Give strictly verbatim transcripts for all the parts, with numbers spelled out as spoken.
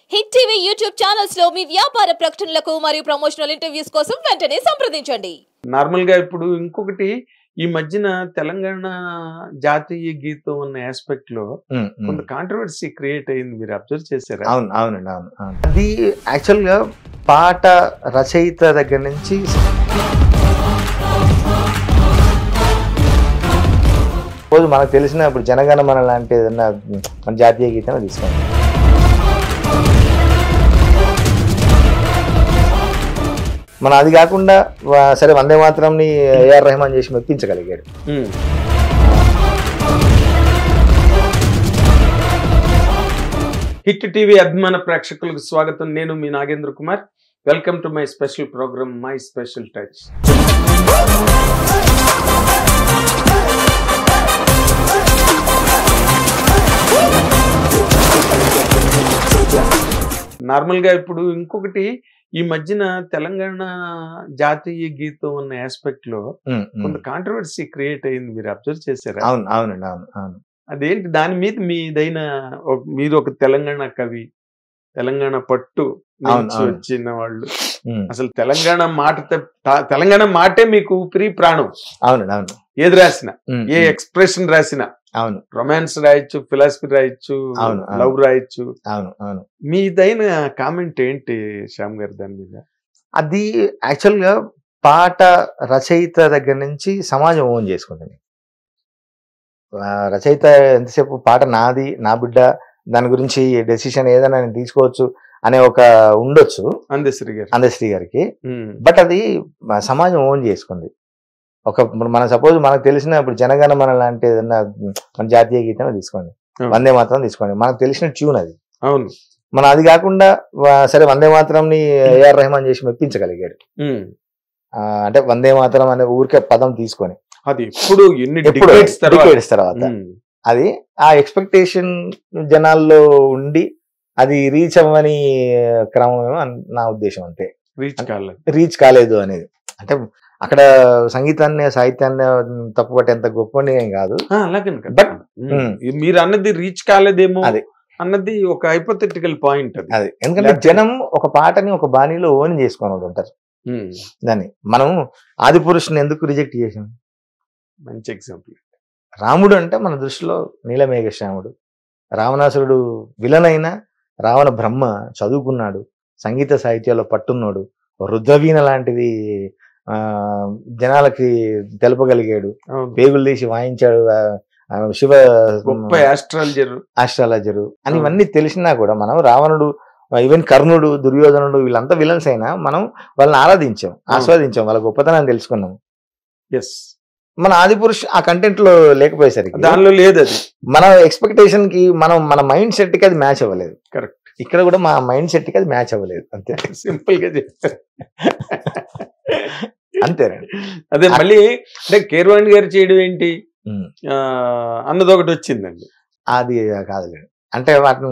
Hit TV YouTube channels లో మీ వ్యాపార ప్రకటనలకు మరియు ప్రమోషనల్ ఇంటర్వ్యూస్ కోసం వెంటనే సంప్రదించండి. నార్మల్ గా ఇప్పుడు ఇంకొకటి ఈ మధ్యన తెలంగాణ జాతీయ గీతం ఉన్న ఆస్పెక్ట్ లో కొంత కాంట్రవర్సీ క్రియేట్ అయింది, మీరు అబ్జర్వ్ చేశారా? అవును అవునండి అవును అది యాక్చువల్ గా పాట రచయిత దగ్గర నుంచి రోజు మనకు తెలిసిన ఇప్పుడు జనగణమన లాంటి ఏదన్నా మన జాతీయ గీతం తీసుకోండి. మన అది కాకుండా సరే వందే మాతరంని ఏఆర్ రెహమాన్ చేసి మెప్పించగలిగాడు. హిట్ టీవీ అభిమాన ప్రేక్షకులకు స్వాగతం. నేను మీ Nagendra Kumar. Welcome to my special programme my special touch. Normal గా ఇప్పుడు ఇంకొకటి ఈ మధ్యన తెలంగాణ జాతీయ గీతం ఉన్న ఆస్పెక్ట్ లో కొంత కాంట్రవర్సీ క్రియేట్ అయింది, మీరు అబ్జర్వ్ చేశారా? అవును అవునండి అవును అవును అదేంటి, దాని మీద మీదైన మీరు ఒక తెలంగాణ కవి, తెలంగాణ పట్టు నుంచి వచ్చిన వాళ్ళు, అసలు తెలంగాణ మాట తెలంగాణ మాటే మీకు ఊపిరి ప్రాణం. అవునండి అవును. ఏది రాసిన, ఏ ఎక్స్ప్రెషన్ రాసిన, అవును, రొమాన్స్ రాయొచ్చు, ఫిలాసఫీ రాయొచ్చు, లవ్ రాయొచ్చు. అవును అవును. మీదైన కామెంట్ ఏంటి శ్యామ్ గారు దాని మీద? అది యాక్చువల్ గా పాట రచయిత దగ్గర నుంచి సమాజం ఓన్ చేసుకుంటుంది. రచయిత ఎంతసేపు పాట నాది, నా బిడ్డ, దాని గురించి డెసిషన్ ఏదైనా నేను తీసుకోవచ్చు అనే ఒక ఉండొచ్చు అందశ్రీ గారు అందశ్రీ గారికి. బట్ అది సమాజం ఓన్ చేసుకుంది. ఒక మన సపోజ్ మనకు తెలిసిన ఇప్పుడు జనగణమన లాంటి ఏదన్నా మన జాతీయ గీతం తీసుకోండి, వందే మాతరం తీసుకోండి, మనకు తెలిసిన ట్యూన్ అది. అవును. మన అది కాకుండా సరే వందే మాతరంని ఏఆర్ రెహమాన్ చేసి మెప్పించగలిగాడు. అంటే వందే మాతరం అనే ఊరికే పదం తీసుకొని అది ఇప్పుడు ఎన్ని డికేడ్స్ తర్వాత అది ఆ ఎక్స్పెక్టేషన్ జనాల్లో ఉండి అది రీచ్ అవ్వని క్రమమేమో నా ఉద్దేశం. అంతే, రీచ్ కాలేదు రీచ్ కాలేదు అనేది. అంటే అక్కడ సంగీతాన్ని సాహిత్యాన్ని తప్పుపట్టేంత గొప్పని ఏం కాదు. బట్ మీరు అన్నది రీచ్ కాలేదేమో అది అన్నది ఒక హైపోథెటికల్ పాయింట్. అది అది ఎందుకంటే జనం ఒక పాటని ఒక బాణీలో ఓన్ చేసుకొని ఉంటారు. దాన్ని మనం ఆది పురుషుని ఎందుకు రిజెక్ట్ చేసాం? మంచి ఎగ్జాంపుల్. రాముడు అంటే మన దృష్టిలో నీలమేఘశ్యాముడు. రావణాసురుడు విలన్ అయినా రావణ బ్రహ్మ చదువుకున్నాడు, సంగీత సాహిత్యాల్లో పట్టున్నాడు, రుద్రవీణ లాంటిది ఆ జనాలకి తెలపగలిగాడు, పేగులు తీసి వాయించాడు, శివ గొప్ప ఆస్ట్రాలజర్ ఆస్ట్రాలజరు అని ఇవన్నీ తెలిసినా కూడా మనం రావణుడు, ఈవెన్ కర్ణుడు, దుర్యోధనుడు వీళ్ళంతా విలన్స్ అయినా మనం వాళ్ళని ఆరాధించాం, ఆస్వాదించాం, వాళ్ళ గొప్పతనాన్ని తెలుసుకున్నాం. ఎస్, మన ఆది పురుష్ ఆ కంటెంట్ లో లేకపోయేసరికి దానిలో లేదు. అది మన ఎక్స్పెక్టేషన్ కి మనం మన మైండ్ సెట్ కి అది మ్యాచ్ అవ్వలేదు. కరెక్ట్. ఇక్కడ కూడా మా మైండ్ సెట్ కి అది మ్యాచ్ అవ్వలేదు. అంతే, సింపుల్ గా చెప్తారు. అంతేనండి. అదే మళ్ళీ అంటే కీరవాణి గారు చేయడం ఏంటి అన్నది ఒకటి వచ్చిందండి. అది కాదులేండి. అంటే వాటిని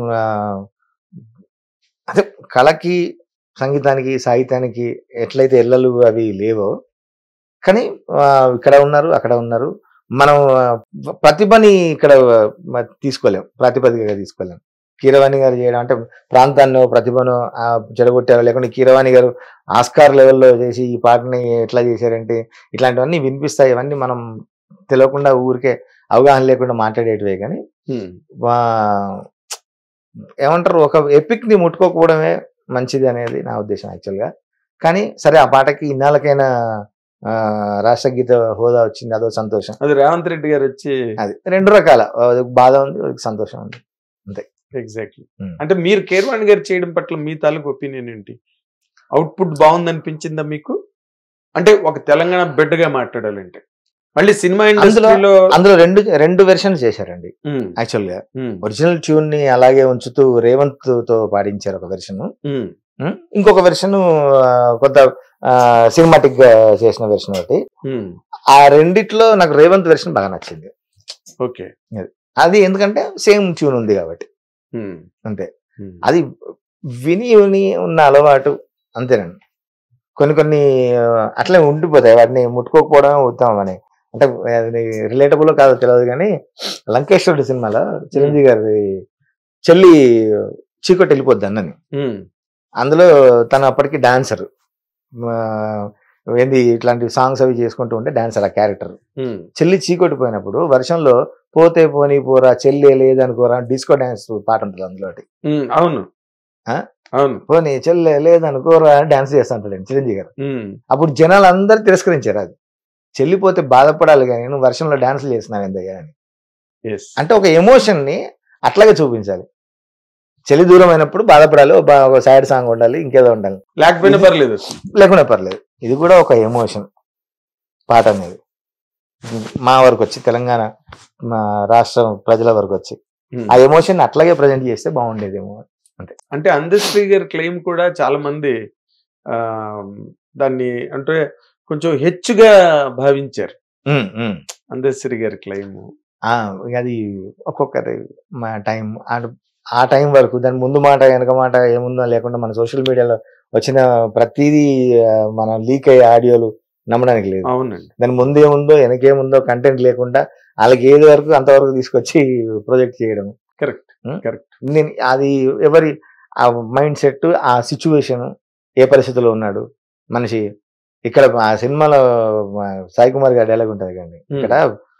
అదే కళకి, సంగీతానికి, సాహిత్యానికి ఎట్లయితే ఎల్లలు అవి లేవో, కానీ ఇక్కడ ఉన్నారు, అక్కడ ఉన్నారు. మనం ప్రతిభని ఇక్కడ తీసుకోలేం, ప్రాతిపదికగా తీసుకోలేం. కీరవాణి గారు చేయడం అంటే ప్రాంతాన్ని ప్రతిభను చెడగొట్టారు, లేకుంటే కీరవాణి గారు ఆస్కార్ లెవెల్లో చేసి ఈ పాటని ఎట్లా చేశారంటే ఇట్లాంటివన్నీ వినిపిస్తాయి. ఇవన్నీ మనం తెలియకుండా ఊరికే అవగాహన లేకుండా మాట్లాడేటివే. కానీ ఏమంటారు, ఒక ఎపిక్ ని ముట్టుకోకపోవడమే మంచిది అనేది నా ఉద్దేశం యాక్చువల్గా. కానీ సరే, ఆ పాటకి ఇన్నాళ్ళకైనా రాష్ట్ర గీత హోదా వచ్చింది, అదో సంతోషం. అది రేవంత్ రెడ్డి గారు వచ్చి అది రెండు రకాల బాధ ఉంది, సంతోషం ఉంది. అంతే. ఎగ్జాక్ట్లీ. అంటే మీరు కీరవాణి గారు చేయడం పట్ల మీ తాలూకు ఒపీనియన్ ఏంటి? అవుట్పుట్ బాగుంది అనిపించిందా మీకు? అంటే ఒక తెలంగాణ బిడ్డగా మాట్లాడాలంటే మళ్ళీ సినిమా ఇండస్ట్రీలో అందులో రెండు రెండు వెర్షన్స్ చేశారండి యాక్చువల్ గా. ఒరిజినల్ ట్యూన్ ని అలాగే ఉంచుతూ రేవంత్ తో పాడించారు ఒక వెర్షన్, ఇంకొక వెర్షన్ కొంత సినిమాటిక్ గా చేసిన వెర్షన్ ఒకటి. ఆ రెండిట్లో నాకు రేవంత్ వెర్షన్ బాగా నచ్చింది. ఓకే. అది ఎందుకంటే సేమ్ ట్యూన్ ఉంది కాబట్టి. అంతే, అది విని విని ఉన్న అలవాటు అంతేనండి. కొన్ని కొన్ని అట్లే ఉండిపోతాయి, వాటిని ముట్టుకోకపోవడమే ఉత్తమం అని. అంటే అది రిలేటబుల్ కాదో తెలియదు కానీ లంకేశ్వరుడు సినిమాలో చిరంజీవి గారి చెల్లి చీకటి వెళ్ళిపోద్ది అన్నని. ఉమ్, అందులో తను అప్పటికి డాన్సర్, ఏంది ఇట్లాంటి సాంగ్స్ అవి చేసుకుంటూ ఉంటే డాన్సర్ ఆ క్యారెక్టర్. ఉమ్, చెల్లి చీకటి పోయినప్పుడు వర్షంలో పోతే పోనీ పోరా చెల్లి లేదనుకోరా డిస్కో డాన్స్ పాట ఉంటుంది అందులో. ఉమ్, అవును ఆ? అవును. పోనీ చెల్లె లేదనుకోరా అని డాన్స్ చేస్తా ఉంటాడు చిరంజీవి గారు. ఉమ్, అప్పుడు జనాలు అందరు తిరస్కరించారు. అది చెల్లిపోతే బాధపడాలి కానీ నువ్వు వర్షంలో డాన్సులు చేస్తున్నావు ఎంతగా అని. yes. అంటే ఒక ఎమోషన్ ని అట్లాగే చూపించాలి. చెల్లి దూరం అయినప్పుడు బాధపడాలి, ఒక సాడ్ సాంగ్ ఉండాలి, ఇంకేదో ఉండాలి, లేకపోయినా పర్లేదు, లేకుండా పర్లేదు. ఇది కూడా ఒక ఎమోషన్ పాట అనేది. మా వరకు వచ్చి తెలంగాణ మా రాష్ట్రం ప్రజల వరకు వచ్చి ఉమ్. ఆ ఎమోషన్ అట్లాగే ప్రజెంట్ చేస్తే బాగుండేదేమో. అంతే. అంటే అందశ్రీ గారి క్లెయిమ్ కూడా చాలా మంది ఆ దాన్ని అంటే కొంచెం హెచ్చుగా భావించారు. ఉమ్, ఉమ్. అందశ్రీ గారి క్లెయిమ్ ఆ, ఇక అది ఒక్కొక్కరి మా టైం ఆ టైం వరకు. దాని ముందు మాట వెనక మాట ఏముందో లేకుండా మన సోషల్ మీడియాలో వచ్చిన ప్రతిదీ ఆ, మన లీక్ అయ్యే ఆడియోలు నమ్మడానికి లేదు. అవునండి. దాని ముందు ఏముందో వెనకేముందో కంటెంట్ లేకుండా వాళ్ళకి ఏది వరకు అంతవరకు తీసుకొచ్చి ప్రొజెక్ట్ చేయడం. Correct correct. నేను అది ఎవరి ఆ మైండ్ సెట్, ఆ సిచ్యువేషన్, ఏ పరిస్థితిలో ఉన్నాడు మనిషి. ఇక్కడ ఆ సినిమాలో మా సాయి కుమార్ గారి డైలాగ్ ఉంటుంది కండి, ఇక్కడ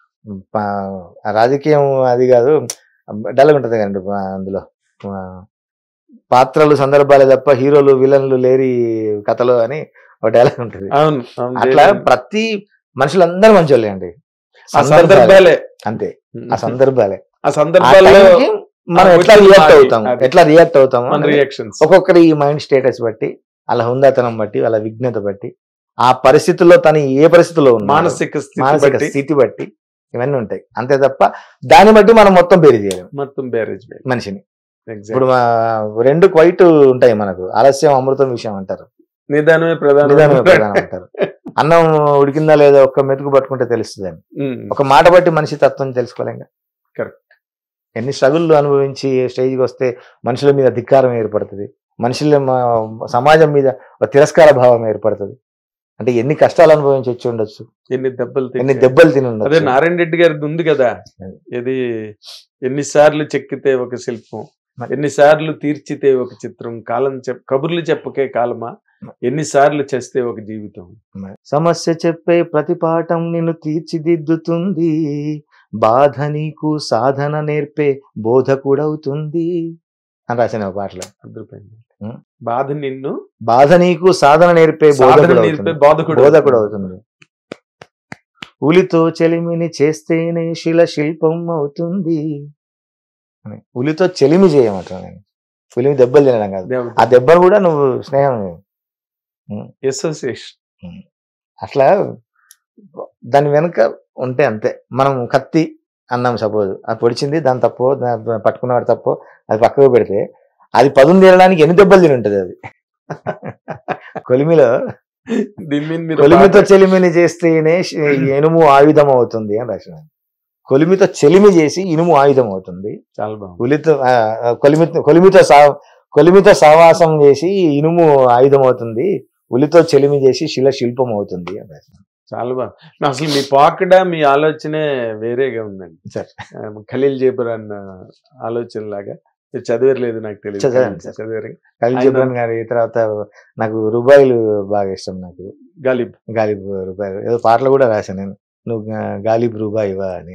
ప- రాజకీయం అది కాదు డైలాగ్ ఉంటుంది కండి అందులో, ఆ, పాత్రలు సందర్భాలే తప్ప హీరోలు విలన్లు లేరి కథలో అని ఒక డైలాగ్ ఉంటుంది. అవును అవును. అట్లా ప్రతి మనుషులందరూ మంచోళ్ళే అండి. ఆ సందర్భాలే అంతే, ఆ సందర్భాలే. ఆ ఆ సందర్భాల్లో టైంకి మనం ఎట్లా రియాక్ట్ అవుతాం, అది. ఎట్లా రియాక్ట్ అవుతాము మన అనేది రియాక్షన్స్ ఒక్కొక్కరి ఈ మైండ్ స్టేటస్ బట్టి, వాళ్ళ హుందాతనం బట్టి, వాళ్ళ విఘ్నత బట్టి, ఆ పరిస్థితుల్లో తను ఏ పరిస్థితిలో ఉన్నాడో, మానసిక స్థితి మానసిక బట్టి స్థితి బట్టి ఇవన్నీ ఉంటాయి. అంతే తప్ప దాన్ని బట్టి మనం మొత్తం పేరు చేయలేము మొత్తం బ్యారేజ్ మనిషిని. ఇప్పుడు మా రెండు క్వైట్ ఉంటాయి మనకు, ఆలస్యం అమృతం విషయం అంటారు, నిదానమే ప్రధానం. నిదానమే ప్రధానం అంటారు. అన్నం ఉడికిందా లేదా ఒక్క మెతుకు పట్టుకుంటే తెలుస్తుంది అని. ఉమ్, ఒక మాట బట్టి మనిషి తత్వం తెలుసుకోలేం. Correct. ఎన్ని స్ట్రగుల్ అనుభవించి స్టేజ్కి వస్తే మనుషుల మీద ధిక్కారం ఏర్పడుతుంది, మనుషుల మా- సమాజం మీద ఒక తిరస్కార భావం ఏర్పడుతుంది. అంటే ఎన్ని కష్టాలు అనుభవించి వచ్చి ఉండొచ్చు, ఎన్ని దెబ్బలు ఎన్ని తిన్నాయి. దెబ్బలు తిని అదే ఉండొచ్చు. నారాయణ రెడ్డి గారిది ఉంది కదా, అది. ఇది ఎన్నిసార్లు చెక్కితే ఒక శిల్పం, మరి. ఎన్నిసార్లు తీర్చితే ఒక చిత్రం, కాలం చెప్ కబుర్లు చెప్పకే కాలమా, ఎన్నిసార్లు చేస్తే ఒక జీవితం. సమస్య చెప్పే ప్రతి పాఠం నిన్ను తీర్చిదిద్దుతుంది, బాధ నీకు సాధన నేర్పే బోధ కూడా అవుతుంది అని రాసిన పాటలు. అద్భుతమైంది. ఉం. బాధ నిన్ను బాధ నీకు సాధన నేర్పే బోధ సాధన కూడా నేర్పే అవుతుంది, బాధ కూడా బోధ అవుతుంది. కూడా అవుతుంది. ఉలితో చెలిమిని చేస్తేనే శిల శిల్పం అవుతుంది అని. ఉలితో చెలిమి చేయమంటాను నేను, ఉలిమి దెబ్బలు తినడం కాదు. దేవత. ఆ దెబ్బను కూడా నువ్వు స్నేహం అసోసియేషన్. అట్లా దాని వెనుక ఉంటే అంతే. మనం కత్తి అన్నాం సపోజ్, అది పొడిచింది దాని తప్పో దా- పట్టుకున్నవాడు తప్పో అది పక్కకు పెడితే అది పదును తీరడానికి ఎన్ని దెబ్బలు తిని ఉంటుంది అది. కొలిమిలో దీని మీద మీరు కొలిమితో బాగా- చెలిమిని చేస్తేనే శ- ఇనుము ఆయుధం అవుతుంది అని రాసిన. కొలిమితో చెలిమి చేసి ఇనుము ఆయుధం అవుతుంది. చాలా బాగుంది. ఉలితో ఆ, కొలిమి కొలిమితో సా కొలిమితో సహవాసం చేసి ఇనుము ఆయుధం అవుతుంది, ఉలితో చెలిమి చేసి శిల శిల్పం అవుతుంది అని రాసిన. చాలా బాగుంది. నా అసలు మీ పాకడా మీ ఆలోచనే వేరేగా ఉందండి. సార్ ఆ, ఖలీల్ జేబురాన్ ఆలోచన లాగా. మీరు చదివేరలేదు నాకు తెలియదు. చదివాను సార్. చదివారు. ఖలీల్ ఆయన- జిబ్రాన్ గారి తర్వాత నాకు రూబాయిలు బాగా ఇష్టం. నాకు గాలిబ్. గాలిబ్ రూబాయిలు ఏదో పాటలు కూడా రాశాను నేను, నువ్వు గా- గాలిబ్ రూబాయివా అని.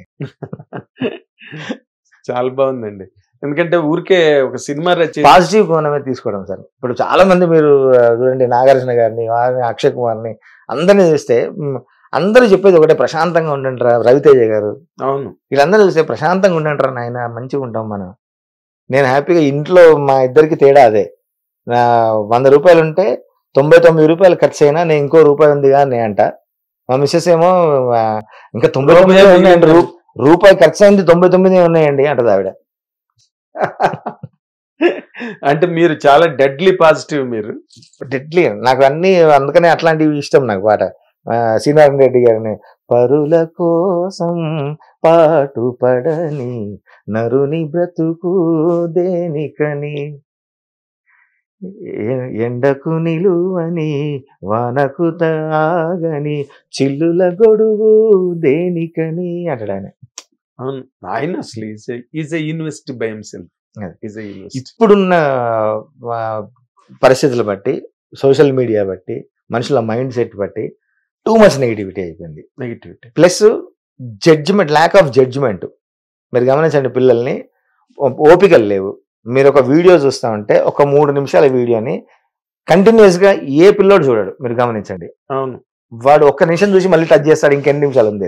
చాలా బాగుందండి. ఎందుకంటే ఊరికే ఒక సినిమా రచయి పాజిటివ్ కోణమే తీసుకోవడం సార్. ఇప్పుడు చాలా మంది మీరు ఆ, చూడండి నాగార్జున గారిని, వారిని, అక్షయ్ కుమార్ని అందరినీ చూస్తే మ్, అందరూ చెప్పేది ఒకటే, ప్రశాంతంగా ఉండండి రా. రవితేజ గారు అవును వీళ్ళందరూ చూస్తే ప్రశాంతంగా ఉండండి రా నాయన, మంచిగా ఉంటాం మనం. నేను హ్యాపీగా ఇంట్లో మా ఇద్దరికి తేడా అదే. నా వంద రూపాయలు ఉంటే తొంభై తొమ్మిది రూపాయలు ఖర్చు అయినా నేను ఇంకో రూపాయి ఉందిగా అని నేను అంట. మా మిస్సెస్ ఏమో ఆ, ఇంకా తొంభై తొమ్మిది ఉన్నాయండి, రూ రూపాయి ఖర్చు అయింది తొంభై తొమ్మిది ఉన్నాయండి అంటది ఆవిడ. అంటే మీరు చాలా డెడ్లీ పాజిటివ్ మీరు. డెడ్లీ నాకు అన్ని, అందుకనే అట్లాంటివి ఇష్టం నాకు. పాట ఆ, శ్రీనారాయణ రెడ్డి గారిని, పరుల కోసం పాటు పడని నరుని బ్రతుకు దేనికని, ఎ- ఎండకు నిలువని వానకు తాగని చిల్లుల గొడుగు దేనికని అంటాడు ఆయన. అవును ఆయన అసలు is is invest by himself. ఇప్పుడున్న పరిస్థితులు బట్టి, సోషల్ మీడియా బట్టి, మనుషుల మైండ్ సెట్ బట్టి టూ మచ్ నెగిటివిటీ అయిపోయింది. Negativity plus judgement, lack of judgement. మీరు గమనించండి, పిల్లల్ని ఓపికలు లేవు. మీరు ఒక వీడియో చూస్తా ఉంటే ఒక మూడు నిమిషాల వీడియోని కంటిన్యూస్ గా ఏ పిల్లోడు చూడడు. మీరు గమనించండి. అవును, వాడు ఒక్క నిమిషం చూసి మళ్ళీ టచ్ చేస్తాడు, ఇంకెన్ని నిమిషాలు ఉంది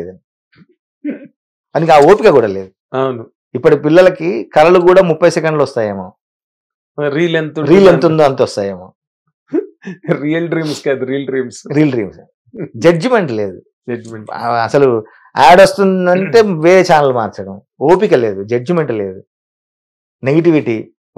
అని. ఆ ఓపిక కూడా లేదు. అవును, ఇప్పుడు పిల్లలకి కళలు కూడా ముప్పై సెకండ్లు వస్తాయేమో, రీల్ ఎంత రీల్ ఎంత ఉందో అంత వస్తాయేమో. రియల్ డ్రీమ్స్ కాదు, reel dreams. Reel dreams. Judgement లేదు. జడ్జిమెంట్ అసలు యాడ్ వస్తుందంటే వేరే ఛానల్ మార్చడం, ఓపిక లేదు, జడ్జిమెంట్ లేదు, నెగిటివిటీ.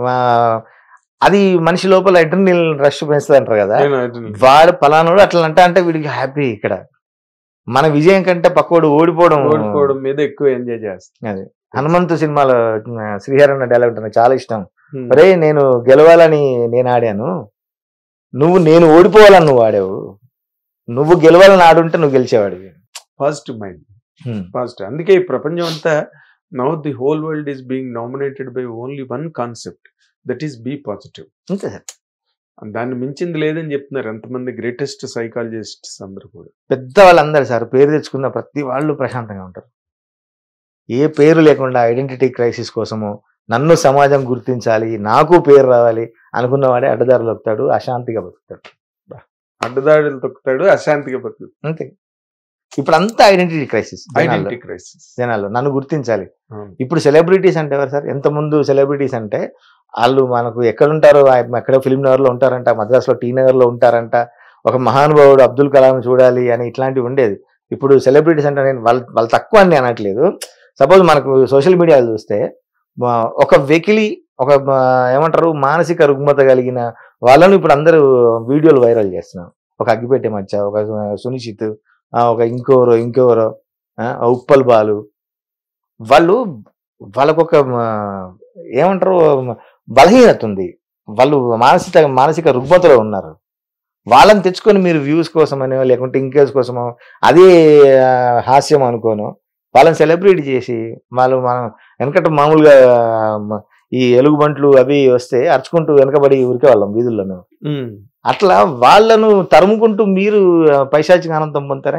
అది మనిషి లోపల అడ్రినల్ రష్ పెంచుతుంది అంటారు కదా. వాడు పలానాడు అట్లా అంట అంటే వీడికి హ్యాపీ. ఇక్కడ మన విజయం కంటే పక్కోడు ఓడిపోవడం ఓడిపోవడం మీద ఎక్కువ ఎంజాయ్ చేస్తాం. అది హనుమంతు సినిమాలో శ్రీహరణ డైలాగ్ ఉంటుంది, నాకు చాలా ఇష్టం. అరే నేను గెలవాలని నేను ఆడాను, నువ్వు నేను ఓడిపోవాలని నువ్వు ఆడావు, నువ్వు గెలవాలని ఆడుంటే నువ్వు గెలిచేవాడివి. Positive mind, positive. అందుకే ఈ ప్రపంచం అంతా now the whole world is being nominated by only one concept, that is be positive. అంతే సార్, దాన్ని మించింది లేదని చెప్తున్నారు ఎంతమంది గ్రేటెస్ట్ సైకాలజిస్ట్స్ అందరూ కూడా. పెద్ద వాళ్ళందరూ సార్, పేరు తెచ్చుకున్న ప్రతి వాళ్ళు ప్రశాంతంగా ఉంటారు. ఏ పేరు లేకుండా ఐడెంటిటీ క్రైసిస్ కోసము నన్ను సమాజం గుర్తించాలి, నాకు పేరు రావాలి అనుకున్నవాడే అడ్డదారులు తొక్కుతాడు, అశాంతిగా బతుకుతాడు. అడ్డదారులు తొక్కుతాడు, అశాంతిగా బతుకుతాడు. అంతే. ఇప్పుడు అంతా ఐడెంటిటీ క్రైసిస్. ఐడెంటిటీ క్రైసిస్ జనాలు నన్ను గుర్తించాలి. ఇప్పుడు సెలబ్రిటీస్ అంటే ఎవరు సార్? ఎంత ముందు సెలబ్రిటీస్ అంటే వాళ్ళు మనకు ఎక్కడుంటారో, ఎక్కడో ఫిల్మ్ నగర్ లో ఉంటారంట, మద్రాసులో టీ నగర్ లో ఉంటారంట, ఒక మహానుభావుడు అబ్దుల్ కలాం చూడాలి అని ఇట్లాంటివి ఉండేది. ఇప్పుడు సెలబ్రిటీస్ అంటే నేను వాళ్ళు వాళ్ళు తక్కువ అని అనట్లేదు. సపోజ్ మనకు సోషల్ మీడియాలో చూస్తే ఒక వెకిలి, ఒక ఏమంటారు మానసిక రుగ్మత కలిగిన వాళ్ళను ఇప్పుడు అందరూ వీడియోలు వైరల్ చేస్తున్నారు. ఒక అగ్గిపెట్టే మచ్చ, ఒక సునిశ్చిత్, ఒక ఇంకోరో ఇంకోరో ఉప్పల్ బాలు, వాళ్ళు వాళ్ళకొక ఏమంటారు బలహీనత ఉంది, వాళ్ళు మానసిక మానసిక రుగ్మతలో ఉన్నారు. వాళ్ళని తెచ్చుకొని మీరు వ్యూస్ కోసమనో లేకుంటే ఇంకేజ్ కోసమో అదే హాస్యం అనుకోను వాళ్ళని సెలబ్రేట్ చేసి వాళ్ళు మనం వెనకట మామూలుగా ఈ ఎలుగుబంట్లు అవి వస్తే అరుచుకుంటూ వెనకబడి ఉరికే వాళ్ళం వీధుల్లో. అట్లా వాళ్ళను తరుముకుంటూ మీరు పైశాచిక ఆనందం పొందుతారే.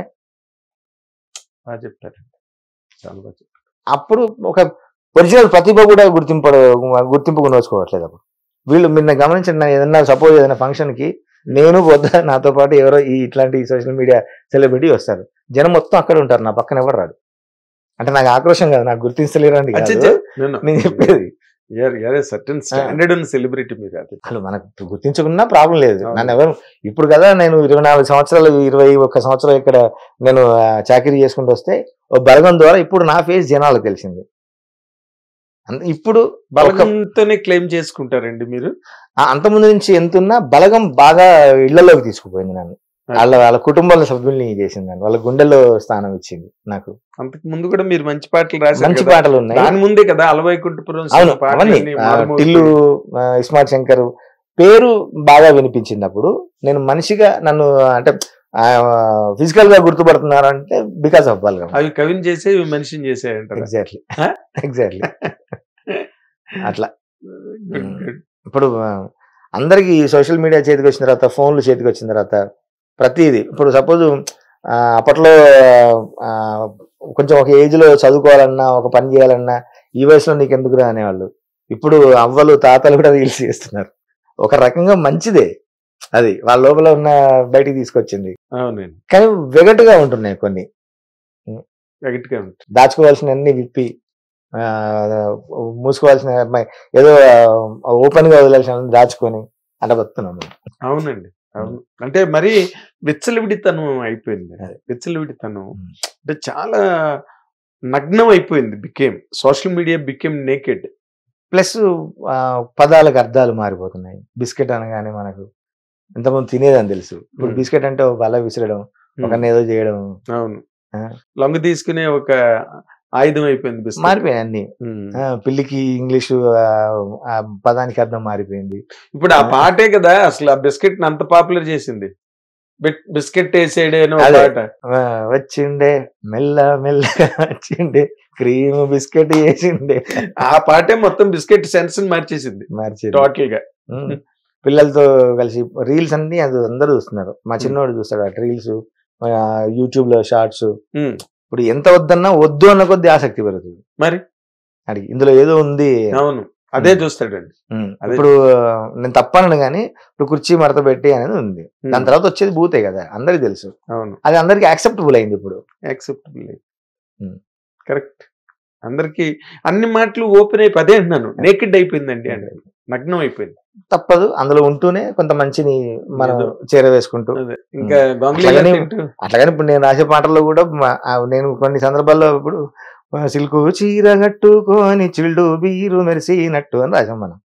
చెప్తారు అప్పుడు ఒక ఒరిజినల్ ప్రతిభ కూడా గుర్తింపు గుర్తింపుకు నోచుకోవట్లేదు. అప్పుడు వీళ్ళు నిన్న గమనించండి, ఏదన్నా సపోజ్ ఏదైనా ఫంక్షన్ కి నేను వద్ద నాతో పాటు ఎవరో ఈ ఇట్లాంటి సోషల్ మీడియా సెలబ్రిటీ వస్తారు, జనం మొత్తం అక్కడ ఉంటారు, నా పక్కన ఎవరు రాడు. అంటే నాకు ఆక్రోషం కాదు, నాకు గుర్తించలేరండి నేను చెప్పేది. స్టాండర్డ్ ఉన్న సెలబ్రిటీ మీరు అసలు మనకు గుర్తించుకున్నా ప్రాబ్లం లేదు. నన్ను ఎవరు ఇప్పుడు కదా నేను ఇరవై నాలుగు సంవత్సరాలు ఇరవై ఒక్క సంవత్సరాలు ఇక్కడ నేను చాకరీ చేసుకుంటూ వస్తే ఓ బలగం ద్వారా ఇప్పుడు నా ఫేస్ జనాలకు తెలిసింది. ఇప్పుడు బలగంతోనే క్లెయిమ్ చేసుకుంటారండి మీరు. అంతకుముందు నుంచి ఎంతున్నా బలగం బాగా ఇళ్లలోకి తీసుకుపోయింది నన్ను, వాళ్ళ వాళ్ళ కుటుంబాల సభ్యుల్ని చేసింది, వాళ్ళ గుండెల్లో స్థానం ఇచ్చింది నాకు. అంతకు ముందు కూడా మీరు మంచి పాటలు రాశారు, మంచి పాటలు ఉన్నాయి. దాని ముందే కదా అలవైకుంఠపురం. అవును, అవన్నీ టిల్లు, ఇస్మార్ట్ శంకర్ పేరు బాగా వినిపించింది. అప్పుడు నేను మనిషిగా నన్ను అంటే ఫిజికల్ గా గుర్తుపడుతున్నారు అంటే బికాస్ ఆఫ్ బలగం. అవి కవిని చేసే మనిషిని చేసాయంటారు. ఎగ్జాక్ట్లీ ఎగ్జాక్ట్లీ అట్లా. ఇప్పుడు అందరికి సోషల్ మీడియా చేతికి వచ్చిన తర్వాత, ఫోన్లు చేతికి వచ్చిన తర్వాత ప్రతిదీ ఇప్పుడు సపోజ్ అప్పట్లో కొంచెం ఒక ఏజ్ లో చదువుకోవాలన్నా ఒక పని చేయాలన్నా ఈ వయసులో నీకు ఎందుకు రా అనేవాళ్ళు. ఇప్పుడు అవ్వలు తాతలు కూడా రీల్స్ చేస్తున్నారు. ఒక రకంగా మంచిదే, అది వాళ్ళ లోపల ఉన్న బయటికి తీసుకొచ్చింది. కానీ వెగటుగా ఉంటున్నాయి కొన్ని, వెగటుగా దాచుకోవాల్సిన అన్ని విప్పి మూసుకోవాల్సిన ఏదో ఓపెన్ గా వదిలేసిన దాచుకొని అట్లా బతున్నాం. అవునండి, అవును. అంటే మరి విచ్చలవిడితనం అయిపోయింది. విచ్చలవిడితనం అంటే చాలా నగ్నం అయిపోయింది. Became social media became naked. Plus పదాలకు అర్థాలు మారిపోతున్నాయి. బిస్కెట్ అనగానే మనకు ఇంతకుముందు తినేదని తెలుసు, ఇప్పుడు బిస్కెట్ అంటే బల విసిరడం, ఒక ఏదో చేయడం. అవును, లొంగ తీసుకునే ఒక ఆయుధం అయిపోయింది, మారిపోయాయి అన్ని. పిల్లికి ఇంగ్లీషు పదానికి అర్థం మారిపోయింది. ఇప్పుడు ఆ పాటే కదా అసలు ఆ బిస్కెట్ ని అంత పాపులర్ చేసింది. బిస్కెట్ వేసేడే అదే. పాట ఆ, వచ్చిండే మెల్ల మెల్ల వచ్చిండే క్రీమ్ బిస్కెట్ వేసిండే ఆ పాటే మొత్తం బిస్కెట్ సెన్స్ మార్చేసింది మార్చి టోటల్ గా. పిల్లలతో కలిసి రీల్స్ అన్ని అది అందరూ చూస్తున్నారు. మా చిన్నోడు చూస్తాడు అటు రీల్స్, యూట్యూబ్ లో షార్ట్స్. ఉమ్, ఇప్పుడు ఎంత వద్దన్నా వద్దు అన్న కొద్ది ఆసక్తి పెరుగుతుంది మరి అడిగి, ఇందులో ఏదో ఉంది. అవును, అదే చూస్తాడండి. ఉమ్, అదే. ఇప్పుడు నేను తప్పను కానీ ఇప్పుడు కుర్చీ మడత పెట్టి అనేది ఉంది. ఉమ్, దాని తర్వాత వచ్చేది భూతే కదా, అందరికి తెలుసు. అవును, అది అందరికి యాక్సెప్టబుల్ అయింది ఇప్పుడు. యాక్సెప్టబుల్. ఉమ్. కరెక్ట్. అందరికి అన్ని మాటలు ఓపెన్ అయిపోయి అదే అంటున్నాను, నేకెడ్ అయిపోయిందండి అంటే నగ్నం అయిపోయింది. తప్పదు, అందులో ఉంటూనే కొంత మంచిని మనం ఏదో. చేరవేసుకుంటూ. అదే. ఇంకా గొంగళి అట్లాగని తింటూ అట్లాగని ఇప్పుడు నేను రాసే పాటల్లో కూడా మా- ఆ నేను కొన్ని సందర్భాల్లో ఇప్పుడు ఆ, సిల్కు చీర కట్టుకొని చిల్డు బీరు మెరిసినట్టు అని రాసాం మనం.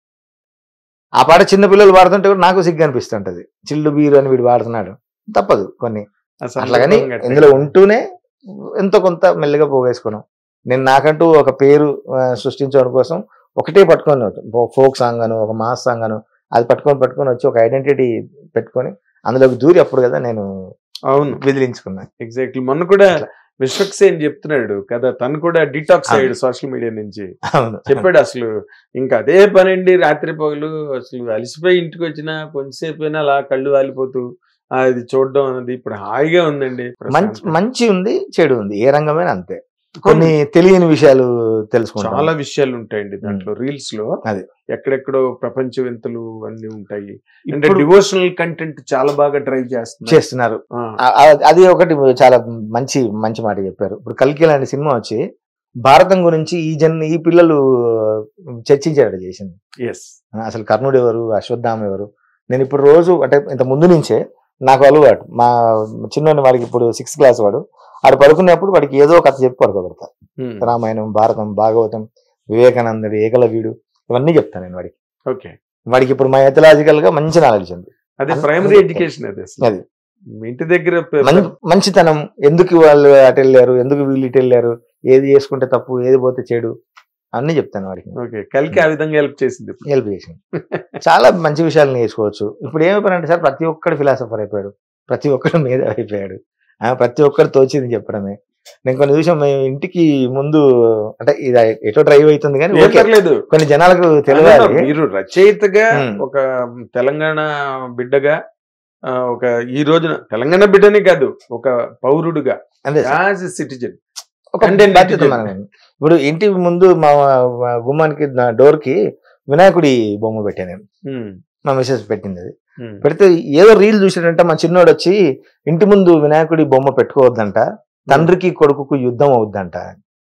ఆ పాట చిన్న పిల్లలు పాడుతుంటే కూడా నాకు సిగ్గు అనిపిస్తుంటది, చిల్డు బీరు అని వీడు పాడుతున్నాడు. తప్పదు కొన్ని. అసలు అట్లాగని గట్టిగా. ఇందులో ఉంటూనే ఎంతో కొంత మెల్లిగా పోగేసుకున్నాం. నేను నాకంటూ ఒక పేరు ఆ, సృష్టించడం కోసం ఒకటే పట్టుకొని ఫోక్ సాంగ్ అను, ఒక మాస్ సాంగ్ అను, అది పట్టుకొని పట్టుకొని వచ్చి ఒక ఐడెంటిటీ పెట్టుకొని అందులోకి దూరి అప్పుడు కదా నేను అవును, విదిలించుకున్నాను. ఎగ్జాక్ట్లీ. మొన్న కూడా విశ్వక్సేన్ చెప్తున్నాడు కదా, తను కూడా డిటాక్స్ అవును. అయ్యాడు సోషల్ మీడియా నుంచి. అవును, చెప్పాడు అసలు ఇంకా అదే పనండి, రాత్రి పగలు అసలు అలసిపోయి ఇంటికి వచ్చినా కొంచెంసేపు అయినా అలా కళ్ళు వాలిపోతూ ఆ, ఇది చూడడం అనేది ఇప్పుడు హాయిగా ఉందండి. మంచి ప్రశాంతంగా. మంచి ఉంది, చెడు ఉంది, ఏ రంగమైనా అంతే. కొన్ని తెలియని విషయాలు తెలుసుకుంటాం. చాలా విషయాలు ఉంటాయండి దాంట్లో, రీల్స్ లో అది. ఎక్కడెక్కడో ప్రపంచ వింతలు అన్ని ఉంటాయి. అంటే ఇప్పుడు డివోషనల్ కంటెంట్ చాలా బాగా డ్రైవ్ చేస్తున్నారు. చేస్తున్నారు. ఆ, ఆ- ఆ- అది ఒకటి చాలా మంచి మంచి మాట చెప్పారు. ఇప్పుడు కల్కి లాంటి సినిమా వచ్చి భారతం గురించి ఈ జన్ ఈ పిల్లలు చర్చించాడు చేసింది. yes. అసలు కర్ణుడు ఎవరు, అశ్వత్థామ ఎవరు. నేను ఇప్పుడు రోజు అంటే ఇంత ముందు నుంచే నాకు అలవాటు. మా చిన్నోని వాడికి ఇప్పుడు సిక్స్త్ క్లాస్ వాడు, ఆడు పడుకునేప్పుడు వాడికి ఏదో కథ చెప్పి పడుకోబెడతా. Hmm. రామాయణం, భారతం, భాగవతం, వివేకానందుడు, ఏకలవ్యుడు, ఇవన్నీ చెప్తాను నేను వాడికి. ఓకే, వాడికి ఇప్పుడు మైథలాజికల్ గా మంచి నాలెడ్జ్ ఉంది. అదే అది- ప్రైమరీ అది- ఎడ్యుకేషన్. అది అసలు అది మీ ఇంటి దగ్గర పె- మం- మంచితనం, ఎందుకు వాళ్ళు అటు వెళ్ళారు, ఎందుకు వీళ్ళు ఇటు వెళ్ళారు, ఏది చేసుకుంటే తప్పు, ఏది పోతే చెడు, అన్ని చెప్తాను వాడికి. ఓకే, కలికి ఆ విధంగా హెల్ప్ చేసింది. హెల్ప్ చేసింది. చాలా మంచి విషయాలు నేర్చుకోవచ్చు. ఇప్పుడు ఏమైపోయినంటే సార్ ప్రతి ఒక్కడు ఫిలాసఫర్ అయిపోయాడు, ప్రతి ఒక్కడు మీద అయిపోయాడు, ఆ, ప్రతి ఒక్కడు తోచింది చెప్పడమే. నేను కొన్ని విషయం మేము ఇంటికి ముందు అంటే ఇది ఎటో డ్రైవ్ అవుతుంది కానీ ఏం ఓకే, పర్లేదు. కొన్ని జనాలకు తెలియాలి. మీరు రచయితగా Hmm. ఒక తెలంగాణ బిడ్డగా ఆ, ఒక ఈ రోజున తెలంగాణ బిడ్డనే కాదు, ఒక పౌరుడుగా అంతే సార్. యాజ్ సిటిజన్ ఒక Content బాధ్యత citizen. మనం. ఇప్పుడు ఇంటి ముందు మా మా గుమ్మానికి డోర్ కి వినాయకుడి బొమ్మ పెట్టాను నేను. మా మిసెస్ పెట్టింది అది. పెడితే ఏదో రీల్ చూసాడంట మా చిన్నోడు వచ్చి, ఇంటి ముందు వినాయకుడి బొమ్మ పెట్టుకోవద్దంట, తండ్రికి కొడుకుకు యుద్ధం అవుద్దంట.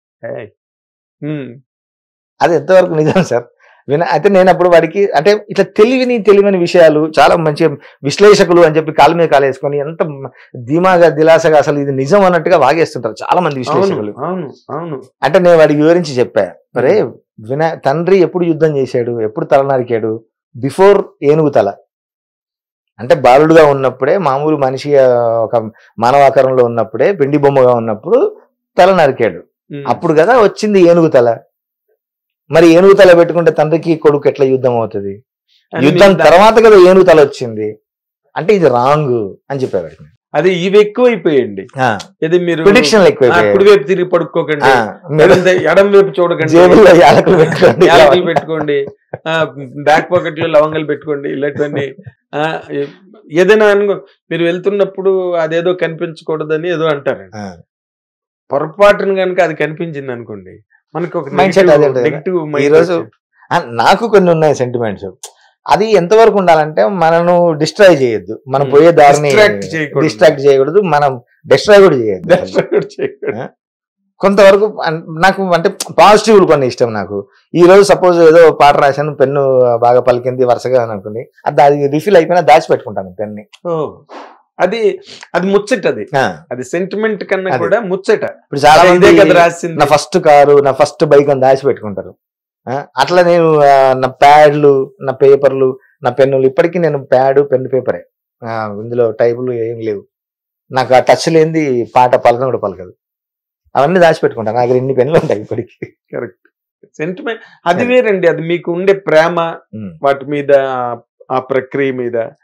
అది ఎంతవరకు నిజం సార్? వినా అయితే నేను అప్పుడు వాడికి అంటే ఇట్లా తెలివిని తెలివని విషయాలు చాలా మంచి విశ్లేషకులు అని చెప్పి కాలు మీద కాలు వేసుకొని ఎంత ధీమాగా దిలాసగా అసలు ఇది నిజం అన్నట్టుగా వాగేస్తుంటారు చాలా మంది విశ్లేషకులు. అవును అవును అంటే నేను వాడికి వివరించి చెప్పా, మరే వినా తండ్రి ఎప్పుడు యుద్ధం చేశాడు, ఎప్పుడు తల నరికాడు? బిఫోర్ ఏనుగు తల. అంటే బాలుడుగా ఉన్నప్పుడే, మామూలు మనిషి ఆ, ఒక మానవాకారంలో ఉన్నప్పుడే, పిండి బొమ్మగా ఉన్నప్పుడు తల నరికాడు. ఉమ్. అప్పుడు కదా వచ్చింది ఏనుగు తల. మరి ఏనుగు తల పెట్టుకుంటే తండ్రికి కొడుకు ఎట్లా యుద్ధం అవుతుంది? అని యుద్ధం మీరు దా- తర్వాత కదా ఏనుగు తల వచ్చింది. అంటే ఇది రాంగ్ అని చెప్పేవాడు. అది ఇవి ఎక్కువ అయిపోయండి. ఇది మీరు ప్రిడిక్షన్లు ఆ, ఎక్కువ కుడి వైపు తిరిగి పడుకోకండి, ఎడం ద- ఎడం వైపు చూడకండి, జేబుల్లో యాలకులు పెట్టుకోండి. యాలకులు పెట్టుకోండి, ఆ బ్యాక్ పాకెట్ లో లవంగాలు పెట్టుకోండి, ఇలాంటివన్నీ. ఆ, ఏ- ఏదైనా అనుకో, మీరు వెళ్తున్నప్పుడు అదేదో కనిపించకూడదని ఏదో అంటారు. ఆ. పొరపాటును కనుక అది కనిపించింది అనుకోండి, మనకి ఒక Mind set అదే ఉంటుంది కదా. నెగిటివ్ ఈ రోజు ఆ, నాకు కొన్ని ఉన్నాయి సెంటిమెంట్స్. అది ఎంతవరకు ఉండాలంటే మనను డిస్ట్రాయ్ చేయొద్దు, మనం Hmm. పోయే దారిని Distract చేయకూడదు. డిస్ట్రాక్ట్ చేయకూడదు, మనం డిస్ట్రాయ్ కూడా చేయొద్దు. కొంతవరకు అన్- నాకు అంటే పాజిటివ్ కొన్ని ఇష్టం నాకు. ఈ రోజు సపోజ్ ఏదో పాట రాశాను, పెన్ను బాగా పలికింది వరుసగా అని అనుకుని, అది అది రిఫిల్ అయిపోయినా దాచిపెట్టుకుంటాను పెన్ని. అది అది ముచ్చట, అది ఆ, అది సెంటిమెంట్ కన్నా అది. కూడా ముచ్చట. ఇప్పుడు చాలా అరే, ఇదే మంది కదా రాసింది. నా ఫస్ట్ కారు, నా ఫస్ట్ బైక్ అని దాచిపెట్టుకుంటారు. ఆ, అట్లా నేను ఆ, నా ప్యాడ్లు, నా పేపర్లు, నా పెన్నులు, ఇప్పటికీ నేను ప్యాడ్ పెన్ను పేపరే. ఆ, ఇందులో టైపులు ఏం లేవు. నాకు ఆ టచ్ లేనిది పాట పలకం కూడా పలకదు. అవన్నీ దాచిపెట్టుకుంటాను. నాకు ఎన్ని పెన్నులు ఉంటాయి ఇప్పటికీ. కరెక్ట్. సెంటిమెంట్ అది వేరండి. అది మీకు ఉండే ప్రేమ ఉమ్. వాటి మీద, ఆ ప్రక్రియ మీద, అదే.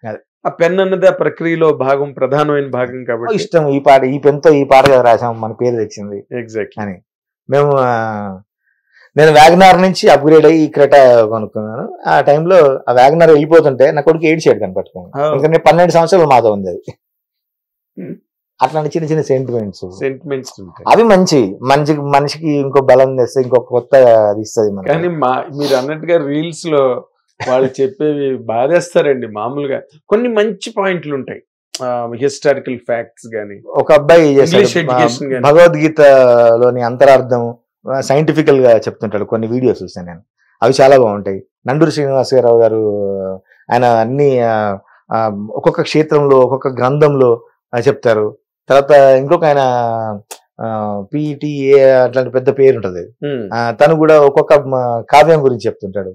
ఆ పెన్ అన్నది ఆ ప్రక్రియలో భాగం, ప్రధానమైన భాగం కాబట్టి ఇష్టం. ఈ పాట ఈ పెన్తో ఈ పాట కదా రాసాం, మన పేరు తెచ్చింది ఎగ్జాక్ట్లీ అని. మేము నేను వ్యాగనార్ నుంచి అప్గ్రేడ్ అయ్యి ఈ క్రెటా కొనుక్కున్నాను. ఆ టైంలో ఆ వ్యాగనార్ వెళ్ళిపోతుంటే నా కొడుకు ఏడ్చాడు దాన్ని పట్టుకుని. ఎందుకంటే పన్నెండు సంవత్సరాలు మాతో ఉంది అది. అట్లాంటి చిన్న చిన్న సెంటిమెంట్స్ సెంటిమెంట్స్ ఉంటాయి. అవి మంచి మనిషికి మనిషికి ఇంకో బలం తెస్తే ఇంకొక కొత్త అది ఇస్తుంది. కానీ మా మీరు అన్నట్టుగా రీల్స్ లో వాళ్ళు చెప్పేవి బాధేస్తారండి. మామూలుగా కొన్ని మంచి పాయింట్లు ఉంటాయి, హిస్టారికల్ ఫ్యాక్ట్స్ గానీ, ఒక అబ్బాయి ఇంగ్లీష్ ఎడ్యుకేషన్ గానీ, భగవద్గీతలోని అంతరార్థం సైంటిఫికల్ గా చెప్తుంటాడు. కొన్ని వీడియోస్ చూసాను నేను, అవి చాలా బాగుంటాయి. నండూరి శ్రీనివాసరావు గారు ఆయన అన్ని ఒక్కొక్క క్షేత్రంలో ఒక్కొక్క గ్రంథంలో చెప్తారు. తర్వాత ఇంకొక ఆయన పిటిఏ అట్లాంటి పెద్ద పేరు ఉంటది, తను కూడా ఒక్కొక్క కావ్యం గురించి చెప్తుంటాడు.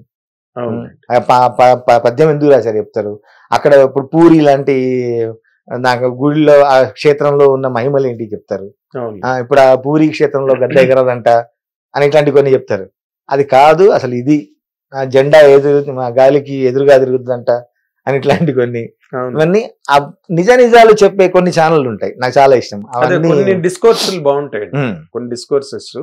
పద్యం ఎందుకు రాశారు చెప్తారు. అక్కడ ఇప్పుడు పూరి లాంటి నాకు గుడిలో ఆ క్షేత్రంలో ఉన్న మహిమలు ఏంటి చెప్తారు. ఇప్పుడు ఆ పూరి క్షేత్రంలో గద్ద ఎగరదంట అని ఇట్లాంటి కొన్ని చెప్తారు. అది కాదు అసలు, ఇది జెండా ఎదురు మా గాలికి ఎదురుగా తిరుగుతుందంట అని ఇట్లాంటి కొన్ని, ఇవన్నీ నిజ నిజాలు చెప్పే కొన్ని ఛానళ్ళు ఉంటాయి, నాకు చాలా ఇష్టం. కొన్ని డిస్కోర్సెస్ బాగుంటాయి, కొన్ని డిస్కోర్సెస్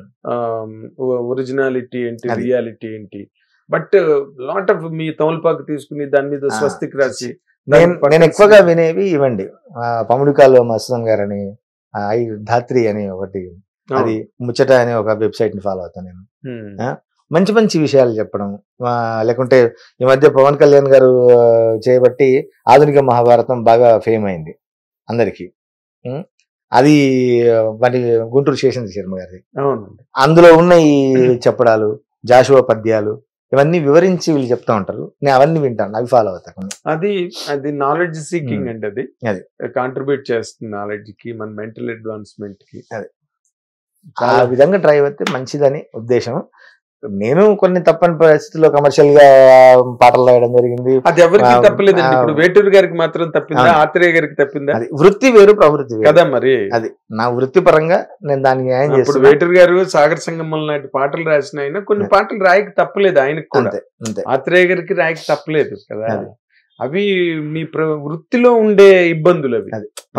ఒరిజినాలిటీ ఏంటి, రియాలిటీ ఏంటి. బట్ లాట్ ఆఫ్ మీ తమలపాకు తీసుకుని దాని మీద స్వస్తికి రాసి, నేను ఎక్కువగా వినేవి ఇవ్వండి. పముడికాలు మస్తాన్ గారని ఐ ధాత్రి అని ఒకటి, అది ముచ్చట అని ఒక వెబ్సైట్ ని ఫాలో అవుతాను నేను. మంచి మంచి విషయాలు చెప్పడం. లేకుంటే ఈ మధ్య పవన్ కళ్యాణ్ గారు చేయబట్టి ఆధునిక మహాభారతం బాగా ఫేమ్ అయింది అందరికి. అది మరి గుంటూరు శేషేంద్ర శర్మ గారిది. అందులో ఉన్న ఈ చెప్పడాలు, జాషువా పద్యాలు, ఇవన్నీ వివరించి వీళ్ళు చెప్తా ఉంటారు. నేను అవన్నీ వింటాను, అవి ఫాలో అవుతాను. అది అది నాలెడ్జ్ సీకింగ్ అండి. అది అది కాంట్రిబ్యూట్ చేస్తుంది నాలెడ్జ్ కి, మన మెంటల్ అడ్వాన్స్మెంట్ కి. అది ఆ విధంగా ట్రై అయితే మంచిదని ఉద్దేశం. నేను కొన్ని తప్పని పరిస్థితుల్లో కమర్షియల్ గా పాటలు రాయడం జరిగింది. అది ఎవరికి తప్పలేదండి. ఇప్పుడు వేటూరు గారికి మాత్రం తప్పిందా, ఆత్రేయ గారికి తప్పిందా? అది వృత్తి వేరు, ప్రవృత్తి వేరు కదా. మరి అది నా వృత్తి పరంగా నేను దానికి న్యాయం చేస్తాను. వేటూరు గారు సాగర సంగమం లాంటి పాటలు రాసిన ఆయన కొన్ని పాటలు రాయకి తప్పలేదు, ఆయనకు కూడా. ఆత్రేయ గారికి రాయకి తప్పలేదు కదా. అవి మీ వృత్తిలో ఉండే ఇబ్బందులు. అవి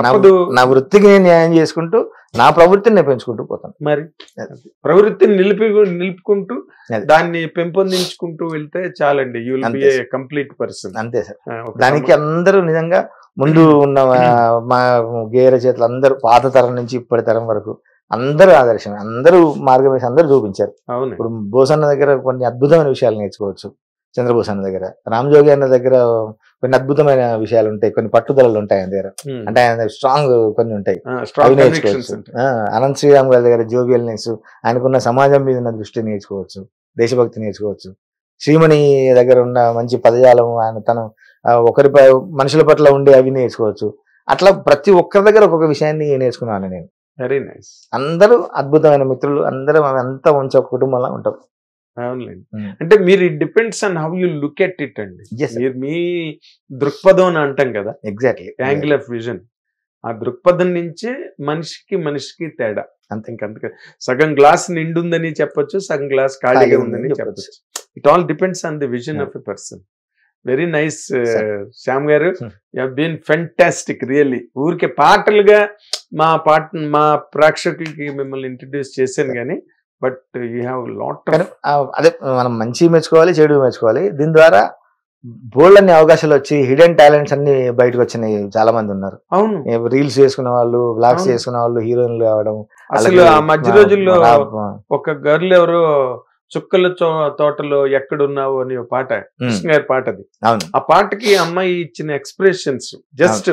నా వృత్తికి నేను న్యాయం చేసుకుంటూ నా ప్రవృత్తిని నేను పెంచుకుంటూ పోతాను. మరి ప్రవృత్తిని నిలిపి నిలుపుకుంటూ దాన్ని పెంపొందించుకుంటూ వెళ్తే చాలండి, you will be a complete person. అంతే సార్. దానికి అందరూ నిజంగా ముందు ఉన్న మా గేయ రచయితలు అందరూ పాత తరం నుంచి ఇప్పటి తరం వరకు అందరూ ఆదర్శం, అందరూ మార్గం వేసి అందరూ చూపించారు. అవును. ఇప్పుడు బోసన్న దగ్గర కొన్ని అద్భుతమైన విషయాలు నేర్చుకోవచ్చు, చంద్రబోస్ అన్న దగ్గర, రామజోగి అన్న దగ్గర కొన్ని అద్భుతమైన విషయాలు ఉంటాయి, కొన్ని పట్టుదలలు ఉంటాయి ఆయన దగ్గర. అంటే ఆయన స్ట్రాంగ్ కొన్ని ఉంటాయి, అవి నేర్చుకోవచ్చు. అనంత్ శ్రీరామ్ గారి దగ్గర జోవియల్నెస్, ఆయనకున్న సమాజం మీద ఉన్న దృష్టి నేర్చుకోవచ్చు, దేశభక్తి నేర్చుకోవచ్చు. శ్రీమణి దగ్గర ఉన్న మంచి పదజాలం, ఆయన తను ఒకరి మనుషుల పట్ల ఉండే అవి నేర్చుకోవచ్చు. అట్లా ప్రతి ఒక్కరి దగ్గర ఒక్కొక్క విషయాన్ని నేర్చుకున్నాను నేను. Very nice. అందరూ అద్భుతమైన మిత్రులు, అందరూ అంతా మంచి ఒక కుటుంబంలా ఉంటాం. అవునులేండి. అంటే మీరు it depends on how you look at it అండి. మీరు మీ దృక్పథం అని అంటాం కదా, ఎగ్జాక్ట్లీ యాంగిల్ ఆఫ్ విజన్. ఆ దృక్పథం నుంచే మనిషికి మనిషికి తేడా. అంతే, ఇంకంతే. సగం గ్లాస్ నిండుందని చెప్పొచ్చు, సగం గ్లాస్ ఖాళీగా ఉందని చెప్పొచ్చు. It all depends on the vision of a person. Very nice Shyam గారు, you have been fantastic really. ఊరికే పాటలుగా మా పాట మా ప్రేక్షకులకి మిమ్మల్ని ఇంట్రడ్యూస్ చేశాను కానీ, but you have lot of, అదే మనం మంచి మెచ్చుకోవాలి, చెడు మెచ్చుకోవాలి. దీని ద్వారా బోల్డ్ అన్ని అవకాశాలు వచ్చి హిడెన్ టాలెంట్స్ అన్ని బయటకు వచ్చినాయి. చాలా మంది ఉన్నారు. అవును, రీల్స్ చేసుకునే వాళ్ళు, బ్లాగ్స్ చేసుకునే వాళ్ళు, హీరోయిన్లు కావడం. అసలు ఆ మధ్య రోజుల్లో ఒక గర్ల్ ఎవరో చుక్కల తోటలో ఎక్కడున్నావు అని ఒక పాట, కృష్ణ గారి పాట అది. ఆ పాటకి అమ్మాయి ఇచ్చిన ఎక్స్ప్రెషన్స్ జస్ట్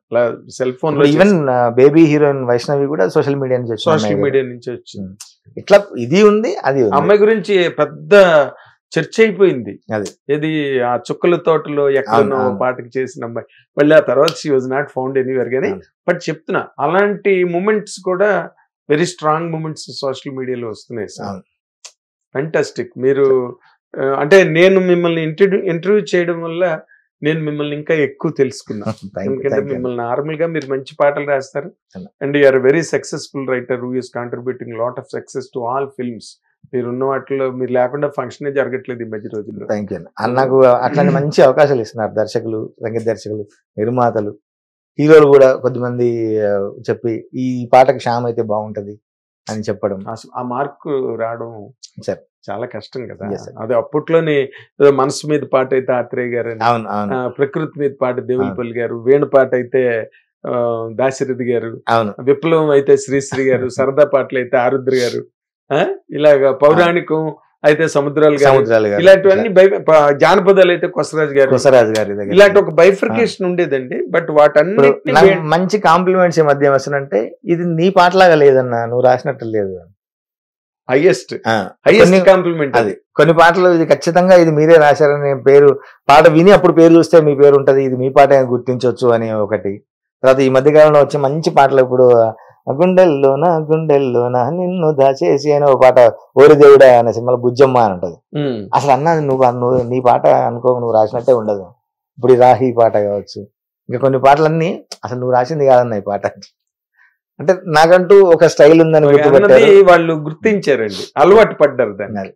సెల్ ఫోన్ లో, ఈవెన్ బేబీ హీరోయిన్ వైష్ణవి కూడా సోషల్ మీడియా నుంచి సోషల్ మీడియా నుంచి వచ్చింది. ఇట్లా ఇది ఉంది, అది అమ్మాయి గురించి పెద్ద చర్చ అయిపోయింది. అది ఇది ఆ చుక్కల తోటలో ఎక్కడున్న పాటకి చేసిన అమ్మాయి. మళ్ళీ ఆ తర్వాత she was not found anywhere. కానీ బట్ చెప్తున్నా, అలాంటి మూమెంట్స్ కూడా వెరీ స్ట్రాంగ్ మూమెంట్స్ సోషల్ మీడియాలో వస్తున్నాయి సార్. ఫెంటాస్టిక్. మీరు అంటే నేను మిమ్మల్ని ఇంటర్వ్యూ ఇంటర్వ్యూ చేయడం వల్ల నేను మిమ్మల్ని ఇంకా ఎక్కువ తెలుసుకున్నా. ఎందుకంటే మిమ్మల్ని నార్మల్ గా మీరు మంచి పాటలు రాస్తారు, and you're very successful writer who is contributing lot of success to all films. మీరున్న వాటిలో మీరు లేకుండా ఫంక్షనే జరగట్లేదు ఈ మధ్య రోజుల్లో. థ్యాంక్ యూ అండ్ నాకు అట్లాంటి మంచి అవకాశాలు ఇస్తున్నారు దర్శకులు, సంగీత దర్శకులు, నిర్మాతలు, హీరోలు కూడా కొద్దిమంది చెప్పి ఈ పాటకి శ్యామ్ అయితే బాగుంటది అని చెప్పడం. ఆ మార్కు రావడం సార్ చాలా కష్టం కదా. అది అప్పట్లోనే మనసు మీద పాట అయితే ఆత్రేయ గారు, అవును అవును, ప్రకృతి మీద పాట దేవులపల్లి గారు, వేణు పాట అయితే దాశరథి గారు, అవును, విప్లవం అయితే శ్రీశ్రీ గారు, సరదా పాటలు అయితే ఆరుద్ర గారు, ఇలాగా పౌరాణికం అయితే సముద్రాలు గారు, ఇలాంటివన్నీ జానపదాలు అయితే కొసరాజు గారు, కొసరాజు గారు, ఇలాంటి ఒక బైఫర్కేషన్ ఉండేదండి. బట్ వాటన్ని మంచి కాంప్లిమెంట్స్ ఈ మధ్య వస్తుందంటే ఇది నీ పాటలాగా లేదన్నా, నువ్వు రాసినట్టు లేదు, హైయెస్ట్ హైయెస్ట్ కాంప్లిమెంట్ అది. కొన్ని పాటలు ఇది ఖచ్చితంగా ఇది మీరే రాశారని పేరు, పాట విని అప్పుడు పేరు చూస్తే మీ పేరు ఉంటది, ఇది మీ పాట గుర్తించవచ్చు అని ఒకటి. తర్వాత ఈ మధ్య కాలంలో వచ్చే మంచి పాటలు ఇప్పుడు గుండెల్లోనా గుండెల్లోనా నిన్ను దాచేసి అని ఒక పాట, ఓరి దేవుడా అనే సినిమాలో బుజ్జమ్మ అని ఉంటది. అసలు అన్నది నువ్వు నువ్వు నీ పాట అనుకో, నువ్వు రాసినట్టే ఉండదు. ఇప్పుడు ఈ రాహి పాట కావచ్చు, ఇంకా కొన్ని పాటలన్నీ అసలు నువ్వు రాసింది కాదన్న ఈ పాట. అంటే నాకంటూ ఒక స్టైల్ ఉందని వాళ్ళు గుర్తించారండి, అలవాటు పడ్డారు దాన్ని.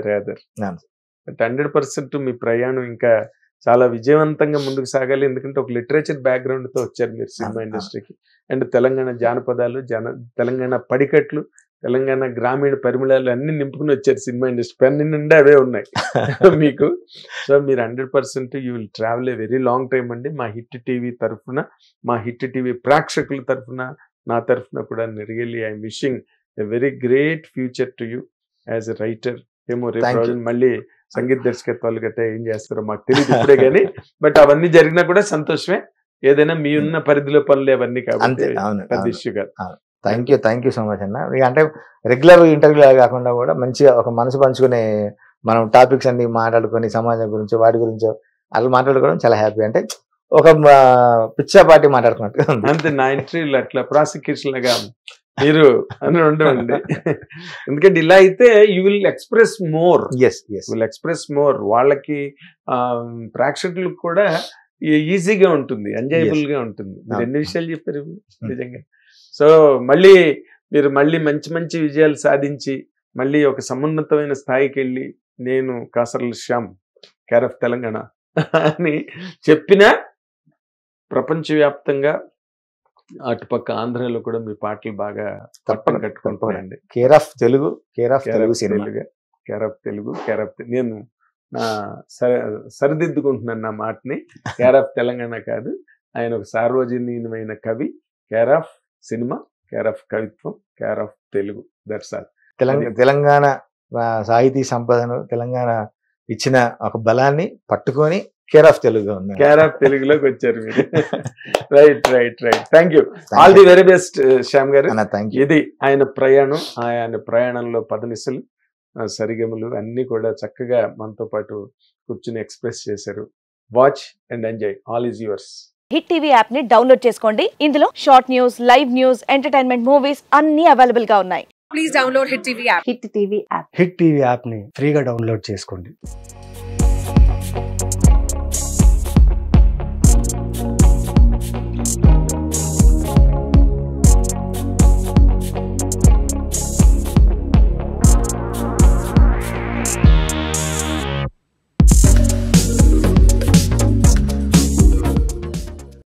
హండ్రెడ్ పర్సెంట్ మీ ప్రయాణం ఇంకా చాలా విజయవంతంగా ముందుకు సాగాలి. ఎందుకంటే ఒక లిటరేచర్ బ్యాక్గ్రౌండ్ తో వచ్చారు మీరు సినిమా ఇండస్ట్రీకి. అండ్ తెలంగాణ జానపదాలు, జన తెలంగాణ పడికట్లు, తెలంగాణ గ్రామీణ పరిమళాలు అన్ని నింపుకుని వచ్చారు సినిమా ఇండస్ట్రీ. పెన్ని నిండా అవే ఉన్నాయి మీకు. సో మీరు hundred percent you will travel a very long time అండి. మా హిట్ టీవీ తరఫున, మా హిట్ టీవీ ప్రేక్షకుల తరఫున, నా తరఫున కూడా really I'm wishing a very great future to you as a writer. ఏమో రేపు మళ్ళీ సంగీత దర్శకత్వాలు గట్రా ఏం చేస్తారో మాకు తెలియదు ఇప్పుడే కానీ, బట్ అవన్నీ జరిగినా కూడా సంతోషమే. ఏదైనా మీ ఉన్న పరిధిలో పనులు అవన్నీ కాబట్టి పెద్ద ఇష్యూ కాదు. Thank you thank you so much అన్న. అంటే రెగ్యులర్ ఇంటర్వ్యూ కాకుండా కూడా మంచిగా ఒక మనసు పంచుకునే మనం టాపిక్స్ అన్ని మాట్లాడుకొని సమాజం గురించి వాటి గురించి అలా మాట్లాడుకోవడం చాలా హ్యాపీ. అంటే ఒక పిచ్చా పార్టీ మాట్లాడుకున్నట్టు అంతే. నా ఇంటర్వ్యూలు అట్లా ప్రాసిక్యూషన్ లాగా మీరు అని ఉండవండి. ఎందుకంటే ఇలా అయితే you will express more, will express more. వాళ్ళకి ఆ ప్రేక్షకులకు కూడా ఈజీగా ఉంటుంది, ఎంజాయబుల్ గా ఉంటుంది. మీరు ఎన్ని విషయాలు చెప్పారు నిజంగా. సో మళ్ళీ మీరు మళ్ళీ మంచి మంచి విజయాలు సాధించి మళ్ళీ ఒక సమున్నతమైన స్థాయికి వెళ్ళి నేను కాసర్ల శ్యామ్ కేర్ ఆఫ్ తెలంగాణ అని చెప్పినా ప్రపంచవ్యాప్తంగా అటుపక్క ఆంధ్రాలో కూడా మీ పాటలు బాగా పట్టం కట్టుకుంటాయండి. Care of Telugu, care of Telugu cinema, care of Telugu, care of నేను నా సరిదిద్దుకుంటున్నాను నా మాటని. కేర్ ఆఫ్ తెలంగాణ కాదు, ఆయన ఒక సార్వజనీయమైన కవి. Care of cinema, care of కవిత్వం, care of Telugu. That's all. Telangana Telangana సాహితీ సంపదను, తెలంగాణ ఇచ్చిన ఒక బలాన్ని పట్టుకొని కేర్ ఆఫ్ తెలుగు ఉంది, కేర్ ఆఫ్ తెలుగులోకి వచ్చారు మీరు. Right right right thank you. All the very best Shyam గారు. ఇది ఆయన ప్రయాణం. ఆయన ప్రయాణంలో పదనిసలు, సరిగమలు అన్ని కూడా చక్కగా మనతో పాటు కూర్చుని ఎక్స్ప్రెస్ చేశారు. Watch and enjoy. All is yours. Hit TV app ని డౌన్లోడ్ చేసుకోండి. ఇందులో short news, live news, entertainment movies అన్ని అవైలబుల్ గా ఉన్నాయి. Please download hit TV app. Hit TV app hit TV app ని ఫ్రీగా డౌన్లోడ్ చేసుకోండి.